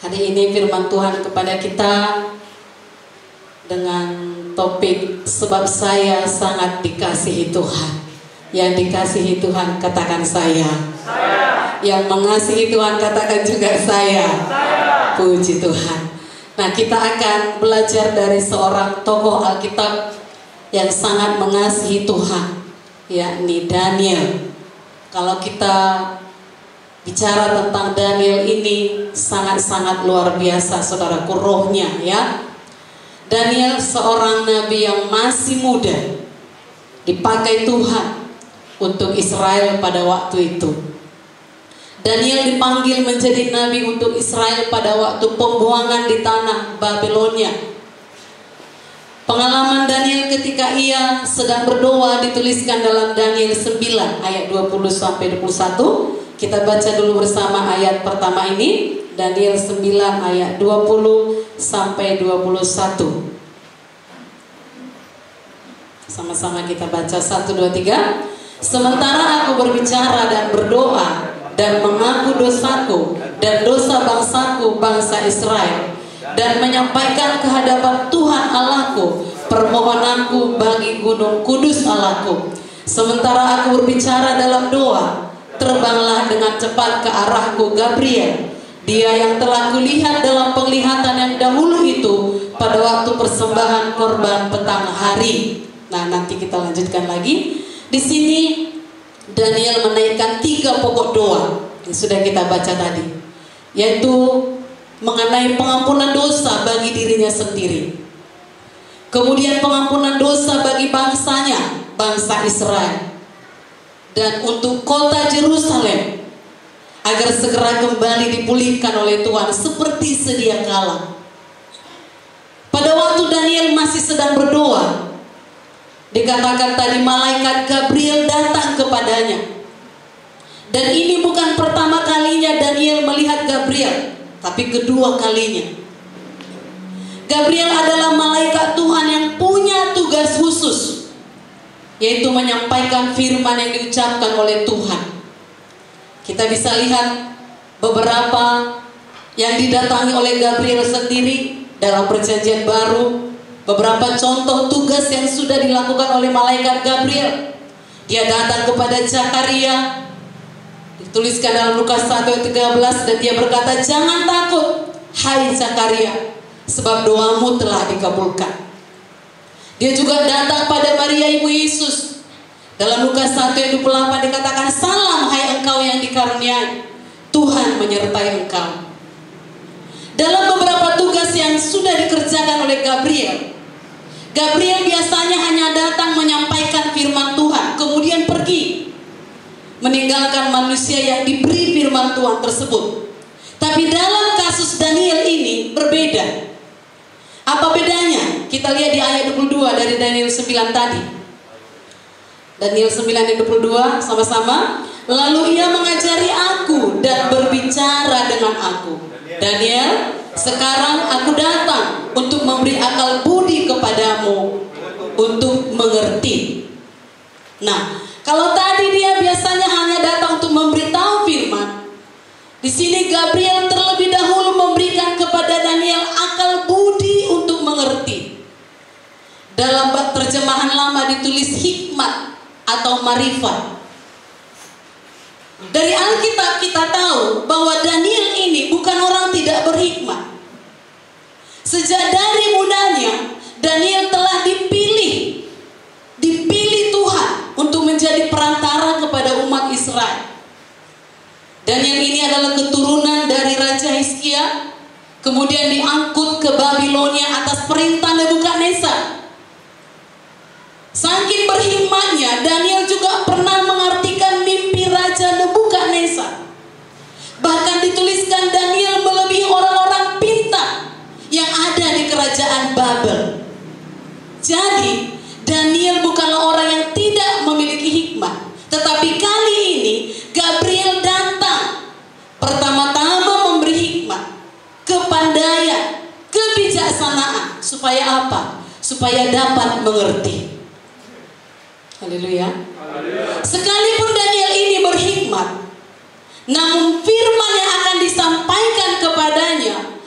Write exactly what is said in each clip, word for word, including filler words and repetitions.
Hari ini firman Tuhan kepada kita dengan topik sebab saya sangat dikasihi Tuhan. Yang dikasihi Tuhan katakan saya. Saya. Yang mengasihi Tuhan katakan juga saya. Saya. Puji Tuhan. Nah, kita akan belajar dari seorang tokoh Alkitab yang sangat mengasihi Tuhan, yakni Daniel. Kalau kita bicara tentang Daniel ini sangat-sangat luar biasa, saudaraku, rohnya ya. Daniel seorang nabi yang masih muda, dipakai Tuhan untuk Israel pada waktu itu. Daniel dipanggil menjadi nabi untuk Israel pada waktu pembuangan di tanah Babilonia. Pengalaman Daniel ketika ia sedang berdoa dituliskan dalam Daniel sembilan ayat dua puluh sampai dua puluh satu. Kita baca dulu bersama ayat pertama ini, Daniel sembilan ayat dua puluh sampai dua puluh satu. Sama-sama kita baca, satu, dua, tiga. Sementara aku berbicara dan berdoa dan mengaku dosaku dan dosa bangsaku, bangsa Israel, dan menyampaikan kehadapan Tuhan Allahku permohonanku bagi gunung kudus Allahku. Sementara aku berbicara dalam doa, terbanglah dengan cepat ke arahku Gabriel, dia yang telah kulihat dalam penglihatan yang dahulu itu pada waktu persembahan korban petang hari. Nah, nanti kita lanjutkan lagi. Di sini Daniel menaikkan tiga pokok doa yang sudah kita baca tadi, yaitu mengenai pengampunan dosa bagi dirinya sendiri, kemudian pengampunan dosa bagi bangsanya, bangsa Israel, dan untuk kota Yerusalem agar segera kembali dipulihkan oleh Tuhan seperti sedia kala. Pada waktu Daniel masih sedang berdoa, dikatakan tadi malaikat Gabriel datang kepadanya. Dan ini bukan pertama kalinya Daniel melihat Gabriel, tapi kedua kalinya. Gabriel adalah malaikat Tuhan yang punya tugas khusus, yaitu menyampaikan firman yang diucapkan oleh Tuhan. Kita bisa lihat beberapa yang didatangi oleh Gabriel sendiri dalam Perjanjian Baru. Beberapa contoh tugas yang sudah dilakukan oleh malaikat Gabriel. Dia datang kepada Zakaria, dituliskan dalam Lukas satu ayat tiga belas, dan dia berkata, "Jangan takut, hai Zakaria, sebab doamu telah dikabulkan." Dia juga datang pada Maria ibu Yesus. Dalam Lukas satu ayat dua puluh delapan dikatakan, "Salam hai engkau yang dikaruniai, Tuhan menyertai engkau." Dalam beberapa tugas yang sudah dikerjakan oleh Gabriel, Gabriel biasanya hanya datang menyampaikan firman Tuhan, kemudian pergi meninggalkan manusia yang diberi firman Tuhan tersebut. Tapi dalam kasus Daniel ini berbeda. Apa bedanya? Kita lihat di ayat dua puluh dua dari Daniel sembilan tadi. Daniel sembilan ayat dua puluh dua sama-sama. "Lalu ia mengajari aku dan berbicara dengan aku, Daniel, sekarang aku datang untuk memberi akal budi kepadamu untuk mengerti." Nah, kalau tadi dia biasanya hanya datang untuk memberitahu firman, di sini Gabriel terlebih dahulu memberikan kepada Daniel akal budi untuk mengerti. Dalam terjemahan lama ditulis hikmat atau marifat. Dari Alkitab kita tahu bahwa Daniel ini bukan orang tidak berhikmat. Sejak dari mudanya Daniel telah dipilih, dipilih Tuhan untuk menjadi perantara kepada umat Israel. Daniel ini adalah keturunan dari Raja Hizkia, kemudian diangkut ke Babilonia atas perintah Nebukadnezar. Saking berhikmatnya, Daniel juga pernah mengartikan mimpi Raja Nebukadnezar. Bahkan dituliskan Daniel melebihi orang-orang pintar yang ada di kerajaan Babel. Jadi, Daniel bukanlah orang yang tidak memiliki hikmat. Tetapi kali ini, Gabriel datang pertama-tama memberi hikmat, kepandaian, kebijaksanaan. Supaya apa? Supaya dapat mengerti. Haleluya. Sekalipun Daniel ini berhikmat, namun firman yang akan disampaikan kepadanya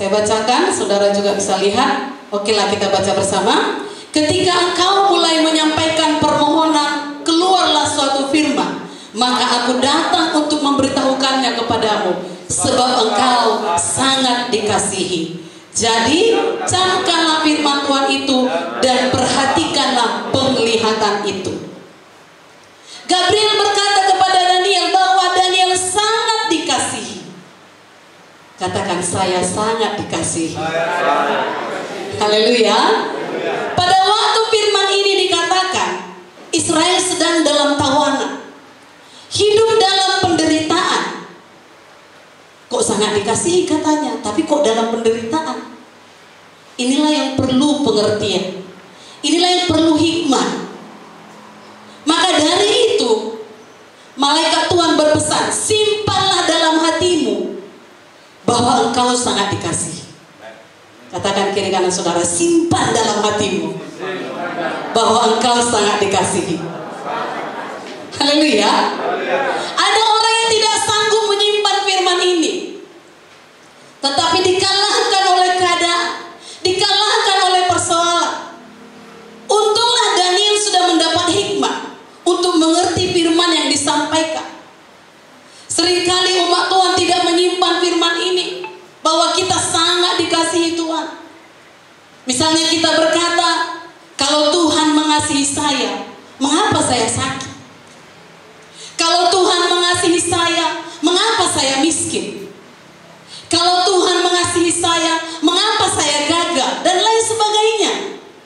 Saya bacakan, saudara juga bisa lihat. Okelah, kita baca bersama. Ketika engkau mulai menyampaikan permohonan, keluarlah suatu firman, maka aku datang untuk memberitahukannya kepadamu, sebab engkau sangat dikasihi. Jadi camkanlah firman Tuhan itu dan perhatikanlah penglihatan itu. Gabriel berkata kepada Daniel bahwa Daniel sangat dikasihi. Katakan, saya sangat dikasihi. Haleluya. Pada waktu firman ini dikatakan, Israel sedang dalam tawanan, hidup dalam penderitaan. Kok sangat dikasihi katanya, tapi kok dalam penderitaan? Inilah yang perlu pengertian. Inilah yang perlu hikmah. Maka dari itu, malaikat Tuhan berpesan, simpanlah dalam hatimu bahwa engkau sangat dikasihi. Katakan kiri kanan saudara, simpan dalam hatimu bahwa engkau sangat dikasihi. Haleluya. Ada orang yang tidak sanggup menyimpan firman ini, tetapi dikalahkan oleh keadaan, dikalahkan oleh persoalan. Untunglah Daniel sudah mendapat hikmah untuk mengerti firman yang disampaikan. Seringkali umat Tuhan tidak menyimpan firman ini, bahwa kita sangat dikasihi Tuhan. Misalnya kita berkata, kalau Tuhan mengasihi saya, mengapa saya sakit? Kalau Tuhan mengasihi saya, mengapa saya miskin? Kalau Tuhan mengasihi saya, mengapa saya gagal? Dan lain sebagainya.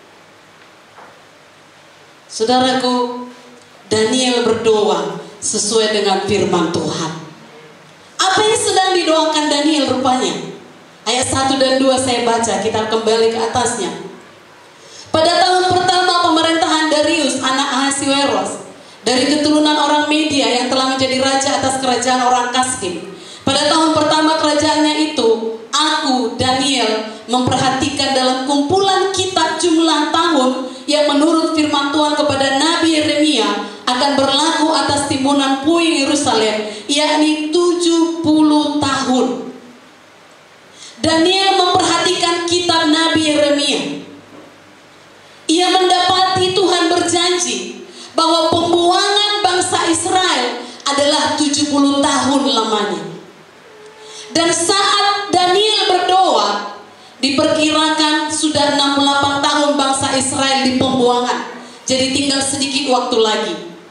Saudaraku, Daniel berdoa sesuai dengan firman Tuhan. Apa yang sedang didoakan Daniel rupanya? Ayat satu dan dua saya baca, kita kembali ke atasnya. Pada tahun pertama pemerintahan Darius anak Ahasiweros, dari keturunan orang Media yang telah menjadi raja atas kerajaan orang Kasdim. Pada tahun pertama kerajaannya itu, aku, Daniel, memperhatikan dalam kumpulan kitab jumlah tahun yang menurut firman Tuhan kepada Nabi Yeremia akan berlaku atas timbunan puing Yerusalem, yakni tujuh puluh tahun. Daniel memperhatikan kitab Nabi Yeremia. Ia mendapati Tuhan berjanji bahwa pembuangan bangsa Israel adalah tujuh puluh tahun lamanya. Dan saat Daniel berdoa, diperkirakan sudah enam puluh delapan tahun bangsa Israel di pembuangan. Jadi tinggal sedikit waktu lagi.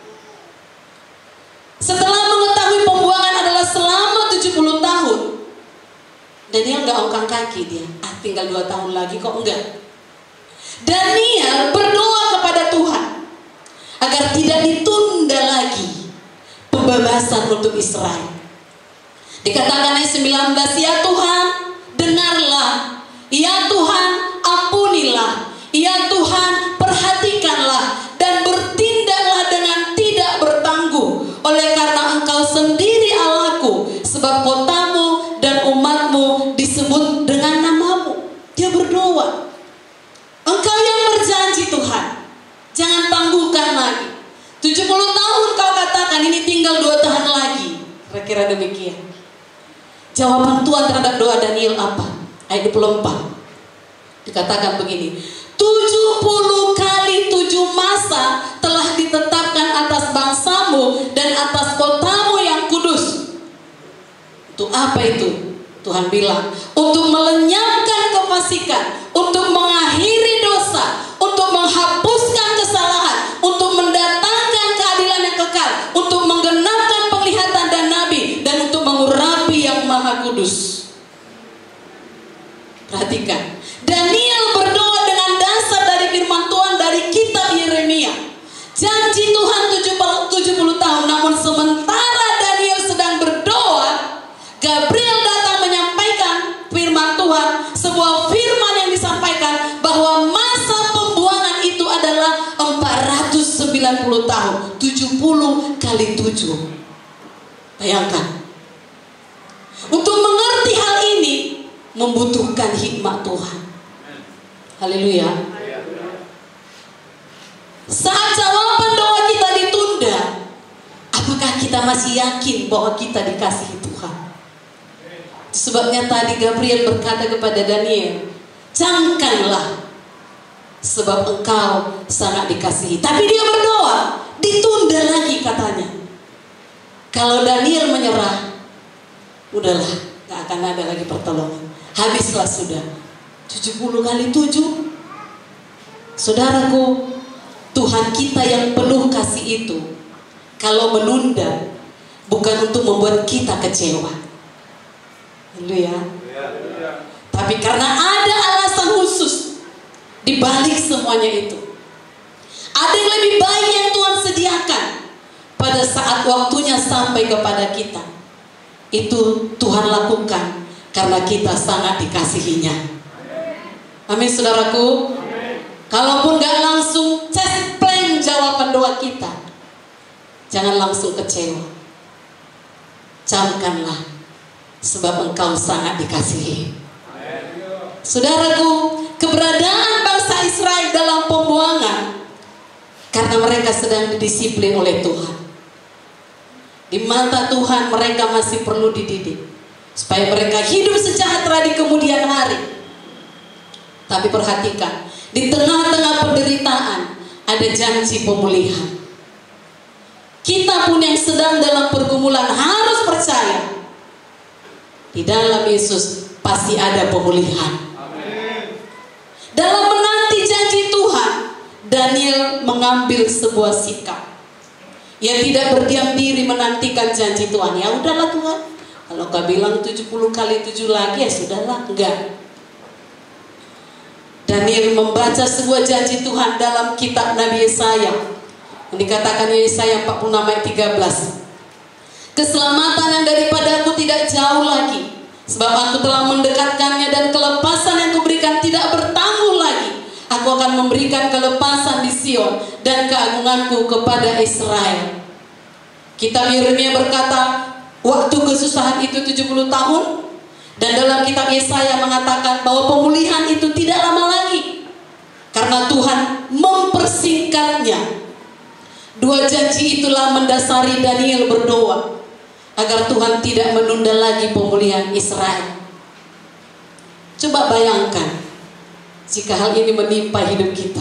Setelah mengetahui pembuangan adalah selama tujuh puluh tahun, Daniel gak ongkang kaki dia. Ah, tinggal dua tahun lagi kok enggak. Daniel berdoa kepada Tuhan agar tidak ditunda lagi pembebasan untuk Israel. Dikatakan ayat sembilan belas, ya Tuhan, dengarlah. Ya Tuhan, ampunilah. Ya Tuhan, perhatikanlah dan bertindaklah dengan tidak bertangguh. Oleh karena Engkau sendiri Allahku, sebab kotamu dan umatmu disebut dengan namamu. Dia berdoa. Engkau yang berjanji Tuhan, jangan tangguhkan lagi. tujuh puluh tahun kau katakan, ini tinggal dua tahun lagi. Kira-kira demikian. Jawaban Tuhan terhadap doa Daniel apa? Ayat dua puluh empat. Dikatakan begini, tujuh puluh kali tujuh masa telah ditetapkan atas bangsamu dan atas kotamu yang kudus. Untuk apa itu? Tuhan bilang, untuk melenyapkan kefasikan, untuk mengakhiri dosa, untuk menghapuskan kesalahan, untuk mendatangkan keadilan yang kekal, untuk menggenapkan penglihatan dan nabi, dan untuk mengurapi yang maha kudus. Perhatikan, Daniel berdoa dengan dasar dari firman Tuhan dari kitab Yeremia. Janji Tuhan tujuh puluh tahun, namun sementara Daniel sedang berdoa, Gabriel datang menyampaikan firman Tuhan, sebuah firman yang disampaikan bahwa masa pembuangan itu adalah empat ratus sembilan puluh tahun, tujuh puluh kali tujuh. Bayangkan. Untuk mengerti hal ini membutuhkan hikmat Tuhan. Haleluya. Saat jawaban doa kita ditunda, apakah kita masih yakin bahwa kita dikasihi Tuhan? Sebabnya tadi Gabriel berkata kepada Daniel, camkanlah, sebab engkau sangat dikasihi. Tapi dia berdoa, ditunda lagi katanya. Kalau Daniel menyerah, udahlah, gak akan ada lagi pertolongan. Habislah sudah. tujuh puluh kali tujuh. Saudaraku, Tuhan kita yang penuh kasih itu, kalau menunda, bukan untuk membuat kita kecewa. Haleluya. Tapi karena ada alasan khusus di balik semuanya itu. Ada yang lebih baik yang Tuhan sediakan pada saat waktunya sampai kepada kita. Itu Tuhan lakukan karena kita sangat dikasihinya. Amin, saudaraku. Kalaupun gak langsung cespleng jawaban doa kita, jangan langsung kecewa. Camkanlah, sebab engkau sangat dikasihi. Saudaraku, keberadaan bangsa Israel dalam pembuangan karena mereka sedang didisiplin oleh Tuhan. Di mata Tuhan mereka masih perlu dididik supaya mereka hidup sejahtera di kemudian hari. Tapi perhatikan, di tengah-tengah penderitaan ada janji pemulihan. Kita pun yang sedang dalam pergumulan harus percaya, di dalam Yesus pasti ada pemulihan. Amin. Dalam menanti janji Tuhan, Daniel mengambil sebuah sikap. Ia tidak berdiam diri menantikan janji Tuhan. Ya udahlah Tuhan, kalau kau bilang tujuh puluh kali tujuh lagi, ya sudahlah. Enggak. Daniel membaca sebuah janji Tuhan dalam kitab Nabi Yesaya. Yang dikatakan Yesaya empat puluh enam ayat tiga belas. Keselamatan yang daripadaku tidak jauh lagi, sebab aku telah mendekatkannya, dan kelepasan yang kuberikan tidak bertanggung lagi. Aku akan memberikan kelepasan di Sion dan keagunganku kepada Israel. Kitab Yeremia berkata, waktu kesusahan itu tujuh puluh tahun. Dan dalam kitab Yesaya mengatakan bahwa pemulihan itu tidak lama lagi, karena Tuhan mempersingkatnya. Dua janji itulah mendasari Daniel berdoa agar Tuhan tidak menunda lagi pemulihan Israel. Coba bayangkan jika hal ini menimpa hidup kita.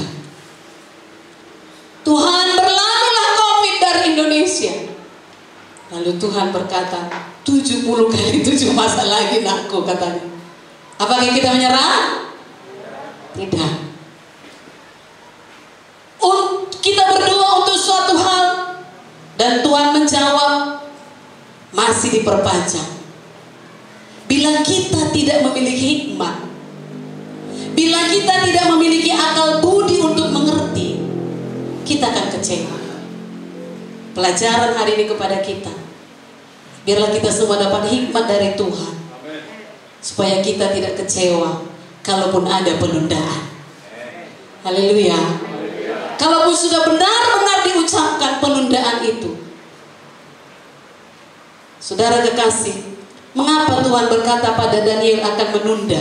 Tuhan, berlalulah COVID dari Indonesia. Lalu Tuhan berkata, tujuh puluh kali tujuh masa lagi nakku, katanya. Apakah kita menyerah? Tidak. Un, kita berdoa untuk suatu hal dan Tuhan menjawab, masih diperpanjang. Bila kita tidak memiliki hikmat, bila kita tidak memiliki akal budi untuk mengerti, kita akan kecewa. Pelajaran hari ini kepada kita, biarlah kita semua dapat hikmat dari Tuhan, supaya kita tidak kecewa kalaupun ada penundaan. Haleluya. Kalaupun sudah benar-benar diucapkan penundaan itu. Saudara kekasih, mengapa Tuhan berkata pada Daniel akan menunda?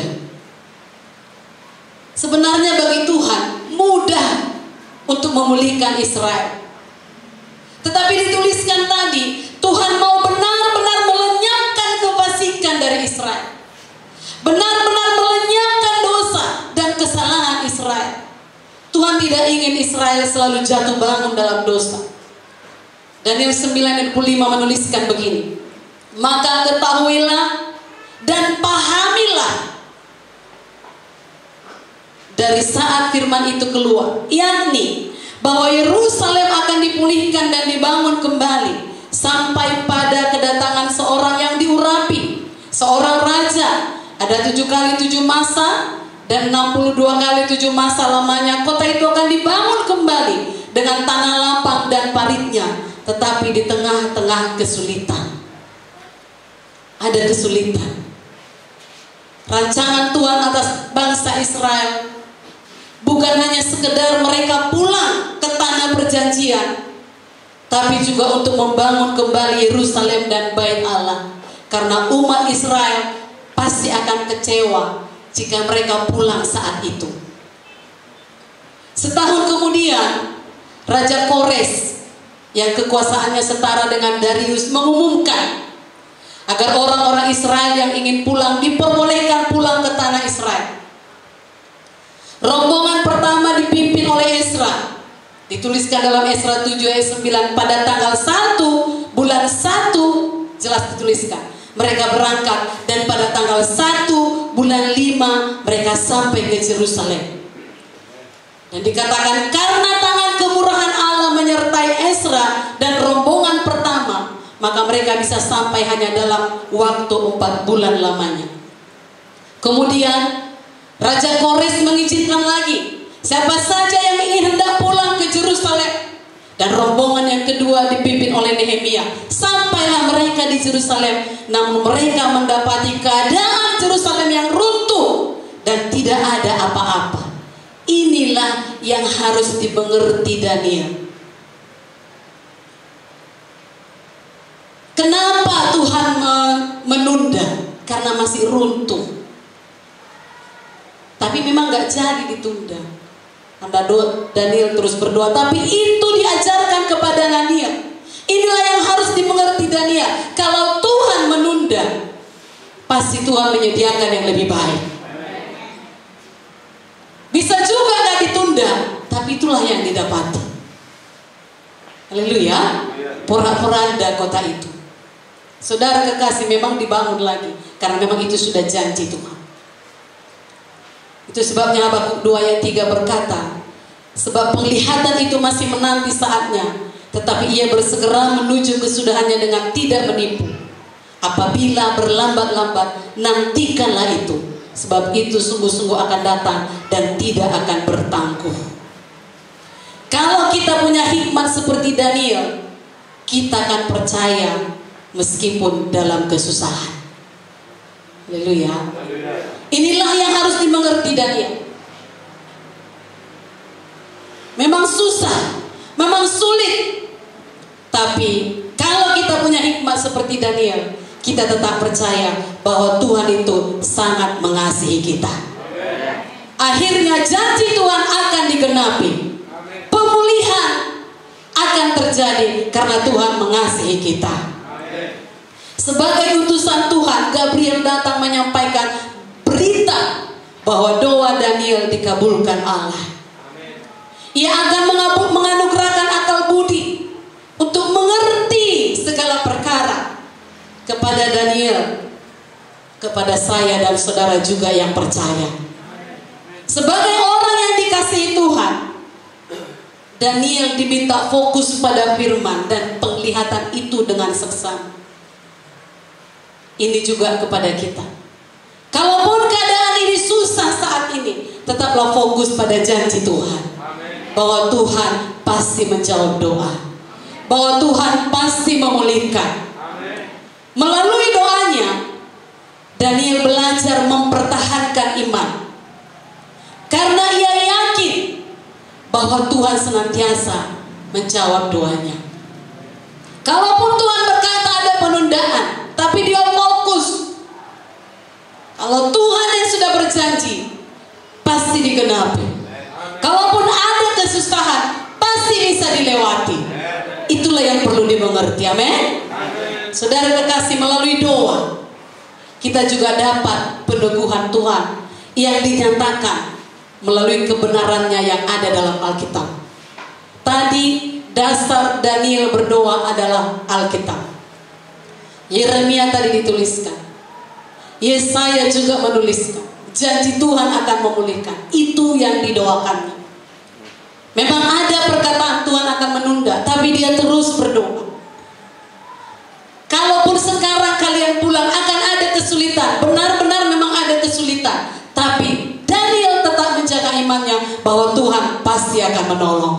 Sebenarnya bagi Tuhan mudah untuk memulihkan Israel. Tetapi dituliskan tadi, Tuhan mau benar-benar melenyapkan kefasikan dari Israel, benar-benar melenyapkan dosa dan kesalahan Israel. Tuhan tidak ingin Israel selalu jatuh bangun dalam dosa. Daniel sembilan ayat lima menuliskan begini, maka ketahuilah dan pahamilah dari saat firman itu keluar, yakni bahwa Yerusalem akan dipulihkan dan dibangun kembali sampai pada kedatangan seorang yang diurapi, seorang raja. Ada tujuh kali tujuh masa dan enam puluh dua kali tujuh masa lamanya. Kota itu akan dibangun kembali dengan tanah lapang dan paritnya, tetapi di tengah-tengah kesulitan. Ada kesulitan. Rancangan Tuhan atas bangsa Israel bukan hanya sekedar mereka pulang ke tanah perjanjian, tapi juga untuk membangun kembali Yerusalem dan Bait Allah. Karena umat Israel pasti akan kecewa jika mereka pulang saat itu. Setahun kemudian, Raja Kores yang kekuasaannya setara dengan Darius mengumumkan agar orang-orang Israel yang ingin pulang diperbolehkan pulang ke tanah Israel. Rombongan pertama dipimpin oleh Ezra. Dituliskan dalam Ezra tujuh ayat sembilan, pada tanggal satu bulan satu, jelas dituliskan, mereka berangkat, dan pada tanggal satu bulan lima mereka sampai ke Yerusalem. Dan dikatakan karena tangan kemurahan Allah menyertai Ezra dan rombongan pertama, maka mereka bisa sampai hanya dalam waktu empat bulan lamanya. Kemudian Raja Kores mengizinkan lagi siapa saja yang ingin hendak pulang ke Yerusalem. Dan rombongan yang kedua dipimpin oleh Nehemia. Sampailah mereka di Yerusalem, namun mereka mendapati keadaan Yerusalem yang runtuh dan tidak ada apa-apa. Inilah yang harus dimengerti Daniel. Kenapa Tuhan menunda? Karena masih runtuh. Tapi memang gak jadi ditunda. Anda doa, Daniel terus berdoa, tapi itu diajarkan kepada Daniel. Inilah yang harus dimengerti Daniel. Kalau Tuhan menunda, pasti Tuhan menyediakan yang lebih baik. Bisa juga gak ditunda, tapi itulah yang didapati. Haleluya. Porak-poranda kota itu. Saudara kekasih, memang dibangun lagi, karena memang itu sudah janji Tuhan. Itu sebabnya Habakuk dua ayat tiga berkata, sebab penglihatan itu masih menanti saatnya, tetapi ia bersegera menuju kesudahannya dengan tidak menipu. Apabila berlambat-lambat, nantikanlah itu, sebab itu sungguh-sungguh akan datang dan tidak akan bertangguh. Kalau kita punya hikmat seperti Daniel, kita akan percaya meskipun dalam kesusahan. Haleluya. Inilah yang harus dimengerti Daniel. Memang susah, memang sulit, tapi kalau kita punya hikmat seperti Daniel, kita tetap percaya bahwa Tuhan itu sangat mengasihi kita. Akhirnya janji Tuhan akan digenapi. Pemulihan akan terjadi karena Tuhan mengasihi kita. Sebagai utusan Tuhan, Gabriel datang menyampaikan berita bahwa doa Daniel dikabulkan Allah. Ia akan menganugerahkan akal budi untuk mengerti segala perkara kepada Daniel, kepada saya dan saudara juga yang percaya. Sebagai orang yang dikasihi Tuhan, Daniel diminta fokus pada firman dan penglihatan itu dengan seksama. Ini juga kepada kita. Kalaupun keadaan ini susah saat ini, tetaplah fokus pada janji Tuhan. Bahwa Tuhan pasti menjawab doa. Bahwa Tuhan pasti memulihkan. Melalui doanya, Daniel belajar mempertahankan iman. Karena ia yakin bahwa Tuhan senantiasa menjawab doanya. Kalaupun Tuhan berkata ada penundaan, tapi dia fokus. Kalau Tuhan yang sudah berjanji, pasti digenapi. Kalaupun ada kesusahan, pasti bisa dilewati. Itulah yang perlu dimengerti. Amin. Saudara kekasih, melalui doa kita juga dapat peneguhan Tuhan yang dinyatakan melalui kebenarannya yang ada dalam Alkitab. Tadi dasar Daniel berdoa adalah Alkitab. Yeremia tadi dituliskan, Yesaya juga menuliskan, janji Tuhan akan memulihkan. Itu yang didoakannya. Memang ada perkataan Tuhan akan menunda, tapi dia terus berdoa. Kalaupun sekarang kalian pulang akan ada kesulitan, benar-benar memang ada kesulitan, tapi Daniel tetap menjaga imannya bahwa Tuhan pasti akan menolong.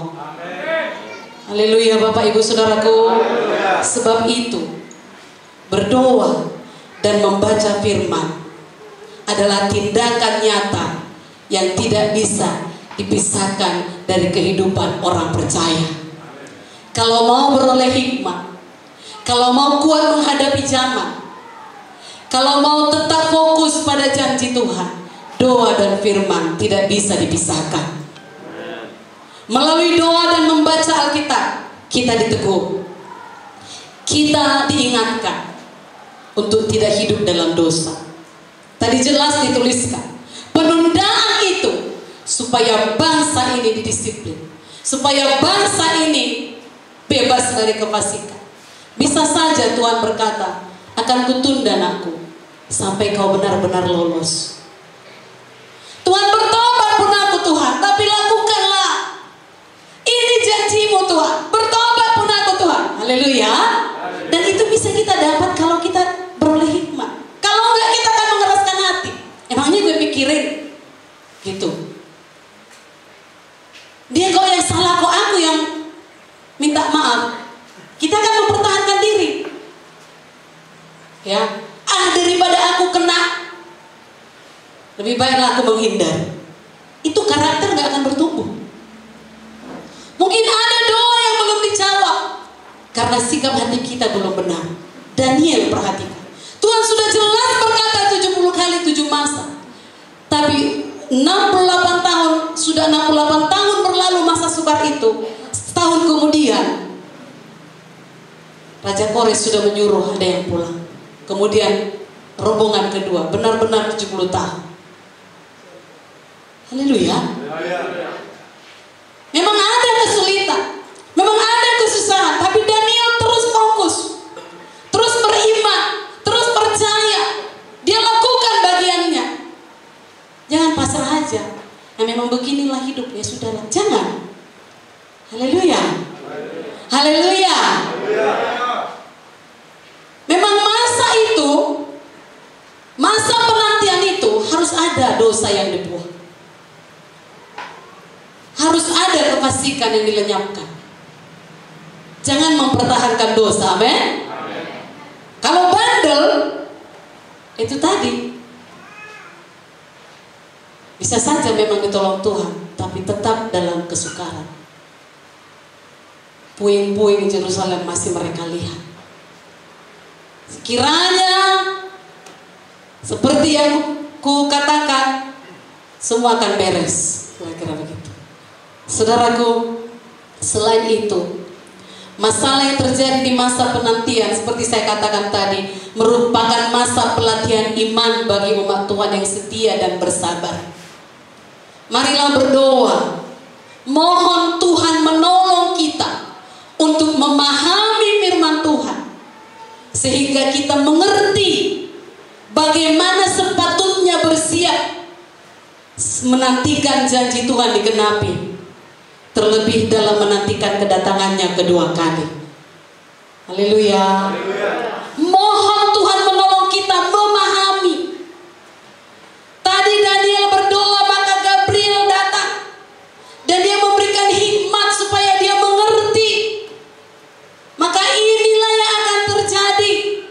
Haleluya Bapak Ibu Saudaraku. Haleluya. Sebab itu berdoa dan membaca firman adalah tindakan nyata yang tidak bisa dipisahkan dari kehidupan orang percaya. Kalau mau beroleh hikmat, kalau mau kuat menghadapi zaman, kalau mau tetap fokus pada janji Tuhan, doa dan firman tidak bisa dipisahkan. Melalui doa dan membaca Alkitab, kita diteguh, kita diingatkan untuk tidak hidup dalam dosa. Tadi jelas dituliskan, penundaan itu supaya bangsa ini didisiplin, supaya bangsa ini bebas dari kefasikan. Bisa saja Tuhan berkata, akan kutunda anakku sampai kau benar-benar lolos. Tuhan, bertobat pun aku Tuhan, tapi lakukanlah. Ini janjimu Tuhan, bertobat pun aku Tuhan. Haleluya. Dan itu bisa kita dapat kalau kita beroleh hikmat. Kalau enggak, kita akan mengeraskan hati. Emangnya gue pikirin gitu, dia kok yang salah, kok aku yang minta maaf. Kita akan mempertahankan diri, ya. Ah, daripada aku kena, lebih baiklah aku menghindar. Itu karakter gak akan bertumbuh. Mungkin ada doa yang belum dijawab karena sikap hati kita belum benar. Daniel, perhatikan, Tuhan sudah jelas berkata tujuh puluh kali tujuh masa, tapi enam puluh delapan tahun, sudah enam puluh delapan tahun berlalu masa sukar itu. Setahun kemudian Raja Kores sudah menyuruh ada yang pulang. Kemudian rombongan kedua, benar-benar tujuh puluh tahun. Haleluya. Memang ada kesulitan, memang ada kesusahan, tapi Daniel terus fokus, terus beriman, terus percaya. Dia lakukan bagiannya. Jangan pasrah aja. Nah, memang beginilah hidup, ya sudahlah. Jangan. Haleluya. Haleluya. Memang masa itu, masa penantian itu harus ada dosa yang dibuang. Harus ada kefasikan yang dilenyapkan. Jangan mempertahankan dosa, amin. Kalau bandel, itu tadi, bisa saja memang ditolong Tuhan, tapi tetap dalam kesukaran. Puing-puing Yerusalem masih mereka lihat. Sekiranya seperti yang ku katakan, semua akan beres. Kira-kira begitu. Saudaraku, selain itu, masalah yang terjadi di masa penantian, seperti saya katakan tadi, merupakan masa pelatihan iman bagi umat Tuhan yang setia dan bersabar. Marilah berdoa, mohon Tuhan menolong kita untuk memahami firman Tuhan, sehingga kita mengerti bagaimana sepatutnya bersiap menantikan janji Tuhan digenapi, terlebih dalam menantikan kedatangannya kedua kali. Haleluya. Mohon Tuhan menolong kita memahami. Tadi Daniel berdoa, maka Gabriel datang dan dia memberikan hikmat supaya dia mengerti. Maka inilah yang akan terjadi.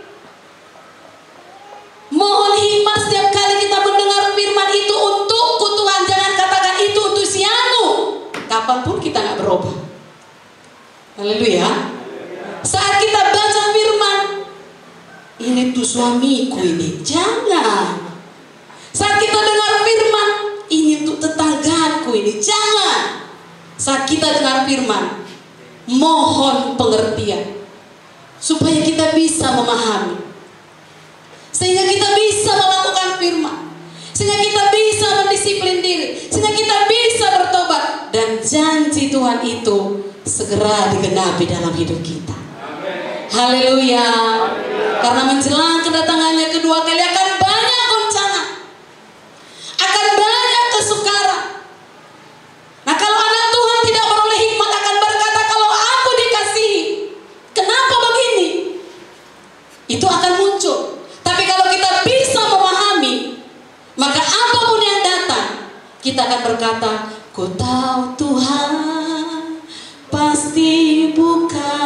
Mohon hikmat setiap kali kita mendengar firman itu untukku Tuhan. Jangan katakan itu untuk siamu. Kapanpun kita nggak berubah. Haleluya. Saat kita baca firman, ini tuh suamiku ini, jangan. Saat kita dengar firman, ini tuh tetanggaku ini, jangan. Saat kita dengar firman, mohon pengertian supaya kita bisa memahami, sehingga kita bisa melakukan firman, sehingga kita bisa mendisiplin diri, sehingga kita bisa bertobat, dan janji Tuhan itu segera digenapi dalam hidup kita. Haleluya. Karena menjelang kedatangannya kedua kali akan banyak goncangan, akan banyak kesukaran. Nah, kalau anak Tuhan tidak beroleh hikmat akan berkata, kalau aku dikasihi, kenapa begini? Itu akan muncul. Tapi kalau kita bisa memahami, maka apapun yang datang, kita akan berkata, ku tahu Tuhan pasti buka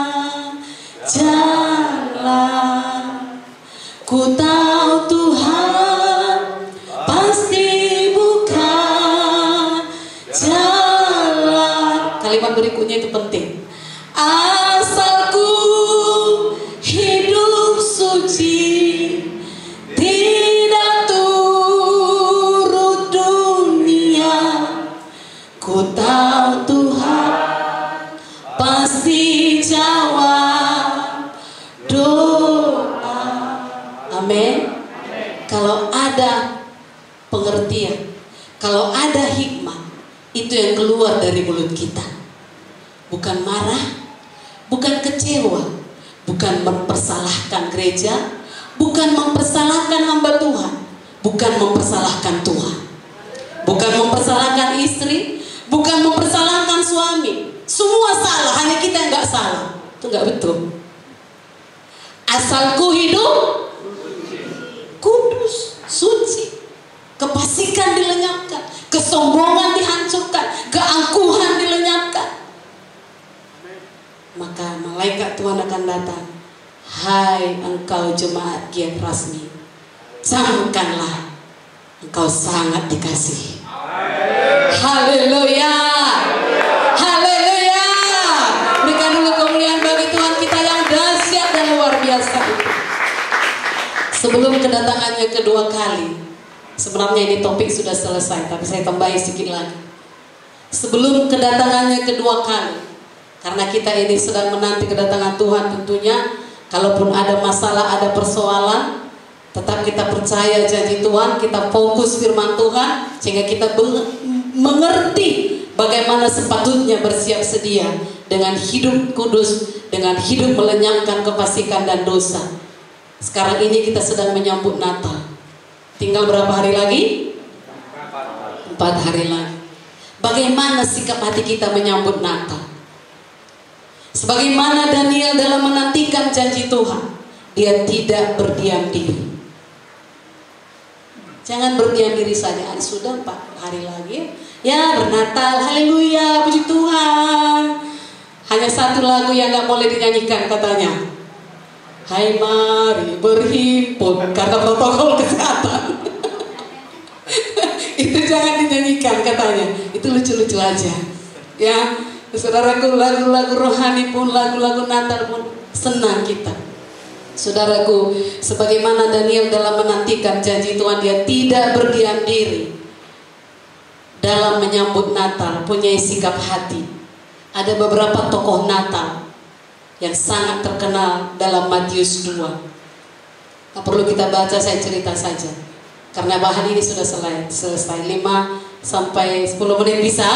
jalan. Ku tahu Tuhan pasti buka jalan. Kalimat berikutnya itu penting. Asalku hidup suci, tidak turut dunia. Ku tahu Tuhan pasti jawab doa. Kalau ada hikmat, itu yang keluar dari mulut kita. Bukan marah, bukan kecewa, bukan mempersalahkan gereja, bukan mempersalahkan hamba Tuhan, bukan mempersalahkan Tuhan, bukan mempersalahkan istri, bukan mempersalahkan suami. Semua salah, hanya kita yang gak salah. Itu gak betul. Asalku hidup kudus, suci, kefasikan dilenyapkan, kesombongan dihancurkan, keangkuhan dilenyapkan. Maka malaikat Tuhan akan datang. Hai engkau jemaat giat rasmi, camkanlah, engkau sangat dikasihi. Haleluya, haleluya. Berikan dulu kemuliaan bagi Tuhan kita yang dahsyat dan luar biasa itu. Sebelum kedatangannya kedua kali, sebenarnya ini topik sudah selesai, tapi saya tambahin sedikit lagi. Sebelum kedatangannya kedua kali, karena kita ini sedang menanti kedatangan Tuhan tentunya. Kalaupun ada masalah, ada persoalan, tetap kita percaya janji Tuhan, kita fokus firman Tuhan, sehingga kita mengerti bagaimana sepatutnya bersiap sedia dengan hidup kudus, dengan hidup melenyapkan kefasikan dan dosa. Sekarang ini kita sedang menyambut Natal. Tinggal berapa hari lagi? Empat hari lagi. Bagaimana sikap hati kita menyambut Natal? Sebagaimana Daniel dalam menantikan janji Tuhan, dia tidak berdiam diri. Jangan berdiam diri saja. Ah, sudah empat hari lagi, ya bernatal, haleluya, puji Tuhan. Hanya satu lagu yang gak boleh dinyanyikan katanya. Hai mari berhimpun karena protokol kesehatan. Itu jangan dinyanyikan katanya. Itu lucu-lucu aja. Ya. Saudaraku, lagu-lagu rohani pun, lagu-lagu Natal pun senang kita. Saudaraku, sebagaimana Daniel dalam menantikan janji Tuhan, dia tidak berdiam diri dalam menyambut Natal, punya sikap hati. Ada beberapa tokoh Natal yang sangat terkenal dalam Matius dua. Tak perlu kita baca, saya cerita saja. Karena bahan ini sudah selesai, selesai lima sampai sepuluh menit bisa?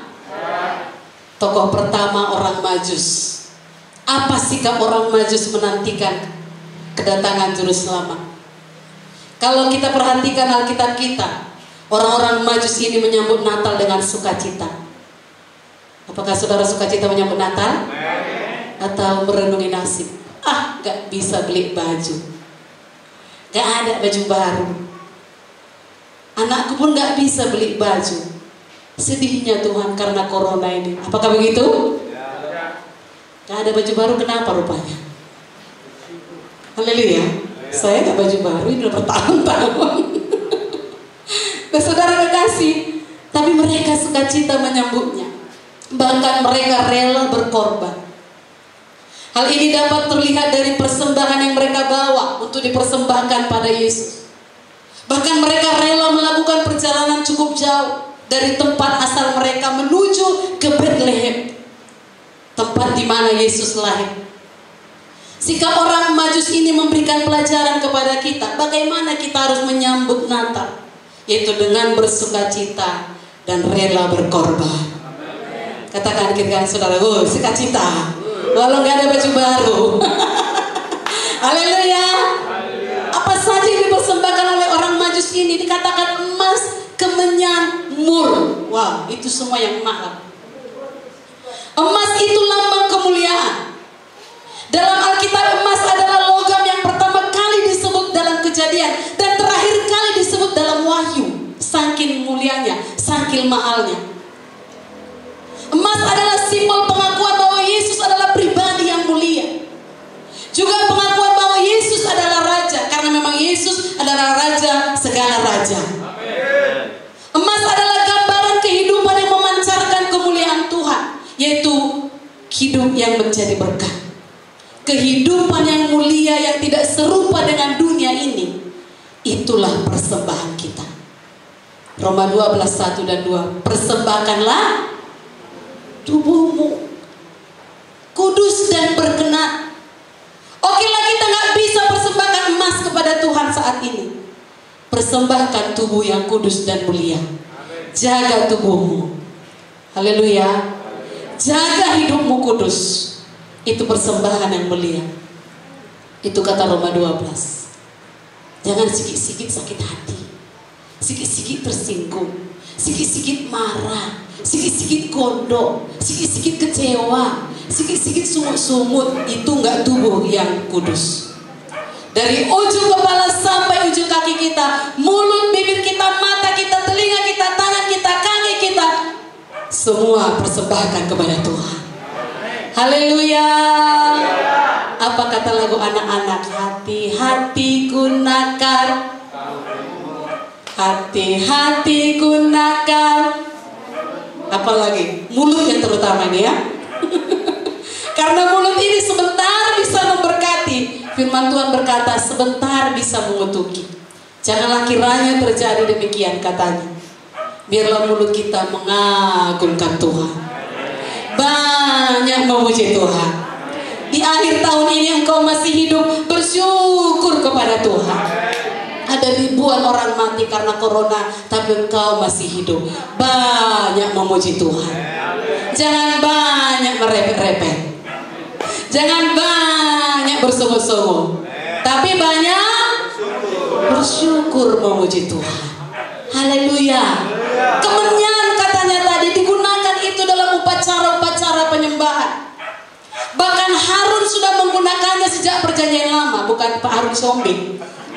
Tokoh pertama orang Majus. Apa sikap orang Majus menantikan kedatangan Juru Selamat? Kalau kita perhatikan Alkitab kita, orang-orang Majus ini menyambut Natal dengan sukacita. Apakah saudara sukacita menyambut Natal? Atau merenungi nasib? Ah, gak bisa beli baju, gak ada baju baru. Anakku pun gak bisa beli baju. Sedihnya Tuhan karena corona ini. Apakah begitu? Ya. Gak ada baju baru, kenapa rupanya? Haleluya. Saya gak baju baru, ini udah bertahun-tahun. Nah, saudara kekasih, tapi mereka sukacita menyambutnya. Bahkan mereka rela berkorban. Hal ini dapat terlihat dari persembahan yang mereka bawa untuk dipersembahkan pada Yesus. Bahkan mereka rela melakukan perjalanan cukup jauh dari tempat asal mereka menuju ke Bethlehem, tempat di mana Yesus lahir. Sikap orang Majus ini memberikan pelajaran kepada kita bagaimana kita harus menyambut Natal, yaitu dengan bersukacita dan rela berkorban. Katakan kira-kira saudara, oh, sukacita, walau nggak ada baju baru. Haleluya. Apa saja yang dipersembahkan oleh orang Majus ini dikatakan emas, kemenyan, mur. Wow, itu semua yang mahal. Emas itu lambang kemuliaan. Dalam Alkitab emas adalah logam yang pertama kali disebut dalam Kejadian dan terakhir kali disebut dalam Wahyu. Saking mulianya, saking mahalnya. Emas adalah simbol pengakuan bahwa Yesus adalah pribadi yang mulia. Juga pengakuan bahwa Yesus adalah Raja, karena memang Yesus adalah Raja segala Raja. Emas adalah gambaran kehidupan yang memancarkan kemuliaan Tuhan, yaitu hidup yang menjadi berkat. Kehidupan yang mulia yang tidak serupa dengan dunia ini. Itulah persembahan kita. Roma dua belas satu dan dua. Persembahkanlah tubuhmu kudus dan berkenan. Oke lah, kita gak bisa persembahkan emas kepada Tuhan saat ini. Persembahkan tubuh yang kudus dan mulia. jaga tubuhmu. Haleluya. Jaga hidupmu kudus. Itu persembahan yang mulia. Itu kata Roma dua belas. Jangan sikit-sikit sakit hati, sikit-sikit tersinggung, sikit-sikit marah, sikit-sikit gondok, sikit-sikit kecewa, sikit-sikit sumut-sumut. Itu enggak tubuh yang kudus. Dari ujung kepala sampai ujung kaki kita, mulut, bibir kita, mata kita, telinga kita, tangan kita, kaki kita, semua persembahkan kepada Tuhan. Haleluya. Apa kata lagu anak-anak? Hati-hati gunakan, hati-hati gunakan. Apa lagi? Mulut yang terutama ini ya. Karena mulut ini sebentar bisa memberkati. Firman Tuhan berkata sebentar bisa mengutuki. Janganlah kiranya terjadi demikian katanya. Biarlah mulut kita mengagungkan Tuhan, banyak memuji Tuhan. Di akhir tahun ini engkau masih hidup, bersyukur kepada Tuhan. Ada ribuan orang mati karena corona, tapi engkau masih hidup, banyak memuji Tuhan. Jangan banyak merepet-repet, jangan banyak bersungguh-sungguh, tapi banyak bersyukur memuji Tuhan. Haleluya. Kemenyan katanya tadi digunakan itu dalam upacara-upacara penyembahan. Bahkan Harun sudah menggunakannya sejak perjanjian lama. Bukan Pak Harun Siombing.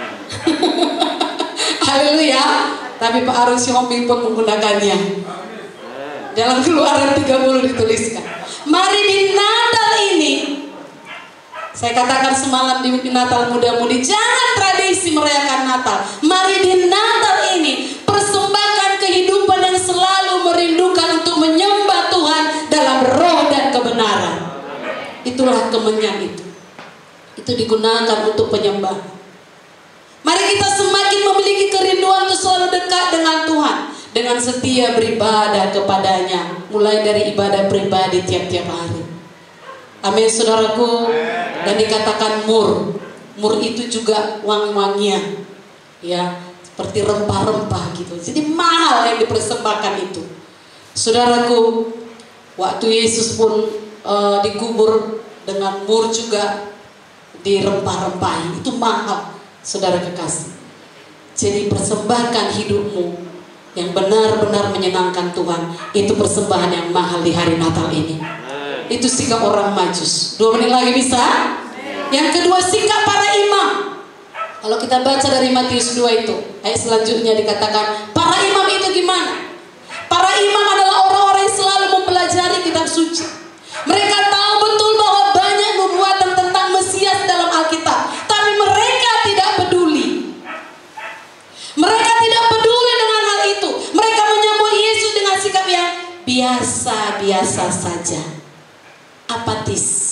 Haleluya. Tapi Pak Harun Siombing pun menggunakannya. Dalam Keluaran tiga puluh dituliskan, mari di Natal ini, saya katakan semalam di Natal muda-mudi, jangan tradisi merayakan Natal. Mari di Natal ini persembahkan kehidupan yang selalu merindukan untuk menyembah Tuhan dalam roh dan kebenaran. Itulah kemenyan itu. Itu digunakan untuk penyembahan. Mari kita semakin memiliki kerinduan untuk selalu dekat dengan Tuhan, dengan setia beribadah kepadanya, mulai dari ibadah pribadi tiap-tiap hari. Amin saudaraku. Dan dikatakan mur. Mur itu juga wangi-wangian, ya, seperti rempah-rempah gitu. Jadi mahal yang dipersembahkan itu. Saudaraku, waktu Yesus pun uh, dikubur dengan mur juga dirempah-rempahin. Itu mahal, saudara kekasih. Jadi persembahkan hidupmu yang benar-benar menyenangkan Tuhan. Itu persembahan yang mahal di hari Natal ini. Itu sikap orang Majus. Dua menit lagi bisa? Yang kedua, sikap para imam. Kalau kita baca dari Matius dua itu, ayat selanjutnya dikatakan, para imam itu gimana? Para imam adalah orang-orang yang selalu mempelajari kitab suci. Mereka tahu betul bahwa banyak nubuatan tentang Mesias dalam Alkitab, tapi mereka tidak peduli. Mereka tidak peduli dengan hal itu. Mereka menyambut Yesus dengan sikap yang biasa-biasa saja, apatis.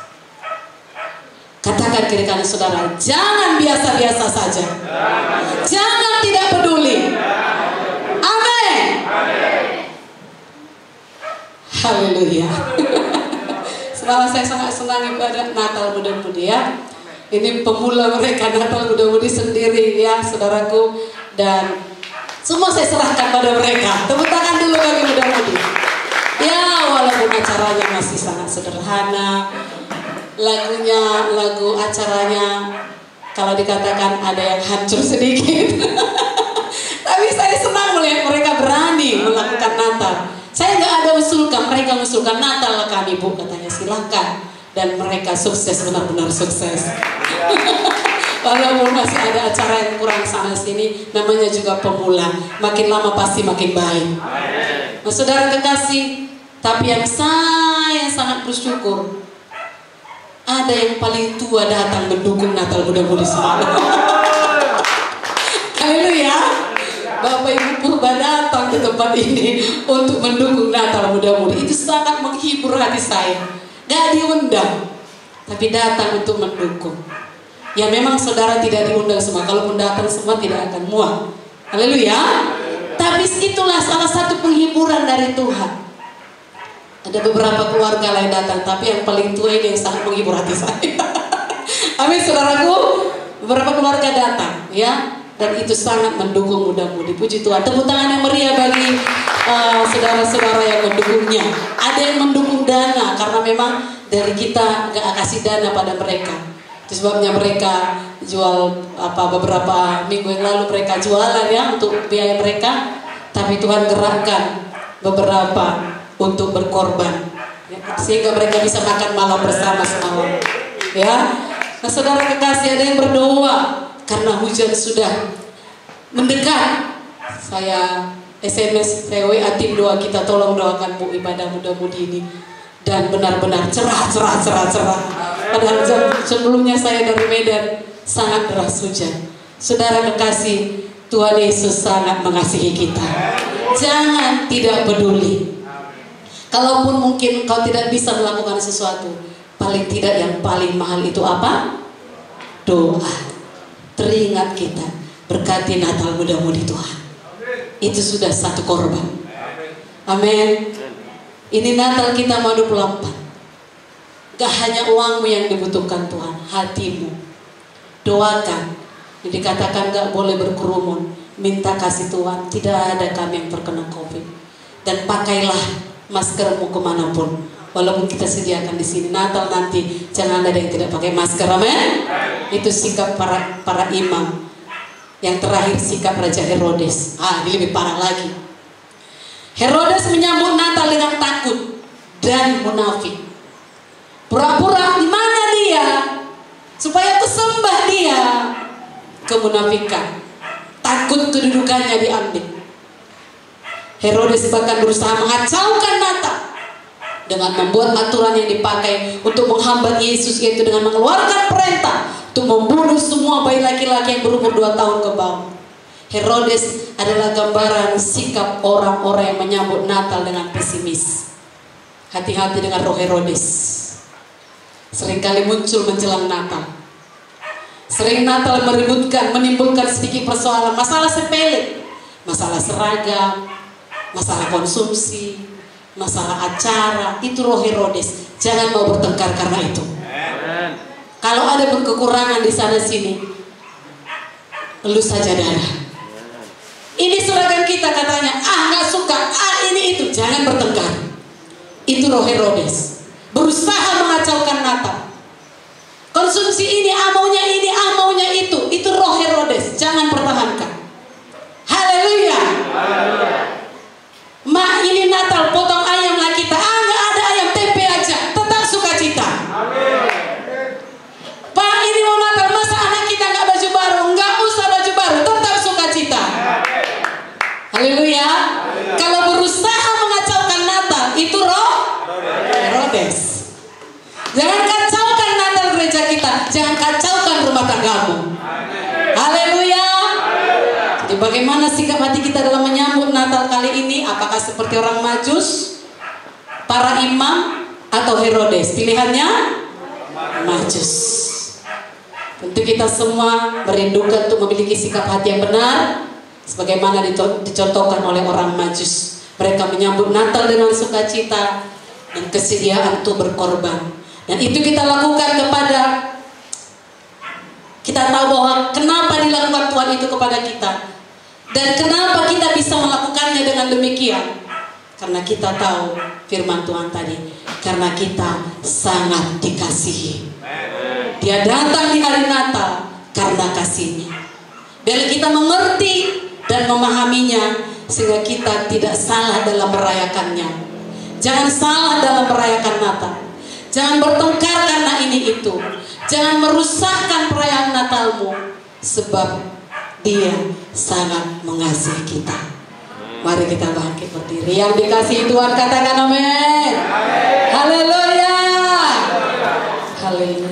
Katakan kiri kanan saudara, jangan biasa-biasa saja, jangan tidak peduli. Amin. Haleluya. Semalam saya sangat senang ibadah Natal muda-mudi ya. Ini pemula mereka Natal muda-mudi sendiri ya saudaraku. Dan semua saya serahkan pada mereka. Tepuk tangan dulu bagi muda-mudi. Ya walaupun acaranya masih sangat sederhana, lagunya, lagu acaranya kalau dikatakan ada yang hancur sedikit. Tapi saya senang melihat mereka berani melakukan Natal. Saya nggak ada usulkan, mereka usulkan Natal lah kami Bu, katanya silakan. Dan mereka sukses, benar-benar sukses. Walaupun masih ada acara yang kurang sana sini, namanya juga pemula. Makin lama pasti makin baik. Nah saudara kekasih, tapi yang saya sangat bersyukur, ada yang paling tua datang mendukung Natal muda-mudi semalam. Haleluya. Bapak Ibu Purba datang ke tempat ini untuk mendukung Natal muda-mudi. Itu sangat menghibur hati saya. Gak diundang, tapi datang untuk mendukung. Ya memang saudara tidak diundang semua. Kalau datang semua tidak akan muat. Haleluya. Tapi itulah salah satu penghiburan dari Tuhan. Ada beberapa keluarga lain datang, tapi yang paling tua ini yang sangat menghibur hati saya. Amin saudaraku. Beberapa keluarga datang ya, dan itu sangat mendukung muda-mudi. Puji Tuhan. Tepuk tangan yang meriah bagi saudara-saudara yang mendukungnya. Ada yang mendukung dana karena memang dari kita nggak kasih dana pada mereka. Itu sebabnya mereka jual apa beberapa minggu yang lalu mereka jualan ya untuk biaya mereka. Tapi Tuhan gerakkan beberapa untuk berkorban ya, sehingga mereka bisa makan malam bersama semalam. Ya, nah saudara kekasih, ada yang berdoa karena hujan sudah mendekat. Saya S M S, saya W A tim doa kita, tolong doakan Bu ibadah muda-mudi ini dan benar-benar cerah, cerah, cerah, cerah. Padahal sebelumnya saya dari Medan sangat deras hujan. Saudara kekasih, Tuhan Yesus sangat mengasihi kita. Jangan tidak peduli. Kalaupun mungkin kau tidak bisa melakukan sesuatu, paling tidak yang paling mahal itu apa? Doa. Teringat kita, berkati Natal muda-mudi Tuhan. Itu sudah satu korban. Amin. Ini Natal kita mau dua puluh delapan. Gak hanya uangmu yang dibutuhkan Tuhan, hatimu. Doakan. Yang dikatakan gak boleh berkerumun. Minta kasih Tuhan, tidak ada kami yang terkena COVID. Dan pakailah maskermu kemanapun. Walaupun kita sediakan di sini Natal nanti, jangan ada yang tidak pakai masker. Amin. Itu sikap para para imam. Yang terakhir sikap Raja Herodes. Ah, ini lebih parah lagi. Herodes menyambut Natal dengan takut dan munafik. Pura-pura di mana dia supaya kesembah dia. Kemunafikan, takut kedudukannya diambil. Herodes bahkan berusaha mengacaukan Natal dengan membuat aturan yang dipakai untuk menghambat Yesus, yaitu dengan mengeluarkan perintah untuk membunuh semua bayi laki-laki yang berumur dua tahun ke bawah. Herodes adalah gambaran sikap orang-orang yang menyambut Natal dengan pesimis. Hati-hati dengan roh Herodes. Seringkali muncul menjelang Natal. Sering Natal meributkan, menimbulkan sedikit persoalan, masalah sepele, masalah seragam, masalah konsumsi, masalah acara. Itu roh Herodes. Jangan mau bertengkar karena itu. Kalau ada kekurangan di sana sini, elus saja darah. Ini seragam kita katanya, ah nggak suka, ah ini itu, jangan bertengkar. Itu roh Herodes, berusaha mengacaukan Natal. Konsumsi ini, ah maunya ini, ah maunya itu, itu roh Herodes, jangan pertahankan. Haleluya. Mak ini Natal, potong ayam lah kita, ah nggak ada ayam, tempe aja, tetap sukacita. Pak ini mau Natal, masa anak kita nggak baju baru, nggak usah baju baru, tetap sukacita. Haleluya. Kalau berusaha mengacaukan Natal, itu roh Herodes. Jangan kacaukan Natal gereja kita, jangan kacaukan rumah tanggamu. Haleluya. Jadi bagaimana sikap hati kita dalam menyambut Natal kali ini? Apakah seperti orang Majus, para imam, atau Herodes? Pilihannya Majus. Tentu kita semua merindukan untuk memiliki sikap hati yang benar, sebagaimana dicontohkan oleh orang Majus. Mereka menyambut Natal dengan sukacita dan kesediaan untuk berkorban. Dan itu kita lakukan kepada, kita tahu bahwa kenapa dilakukan Tuhan itu kepada kita. Dan kenapa kita bisa melakukannya dengan demikian. Karena kita tahu firman Tuhan tadi, karena kita sangat dikasihi. Dia datang di hari Natal karena kasihnya. Biar kita mengerti dan memahaminya, sehingga kita tidak salah dalam merayakannya. Jangan salah dalam merayakan Natal. Jangan bertengkar karena ini itu. Jangan merusakkan perayaan Natalmu, sebab Dia sangat mengasihi kita. Mari kita bangkit berdiri. Yang dikasihi Tuhan katakan amin. Haleluya. Haleluya.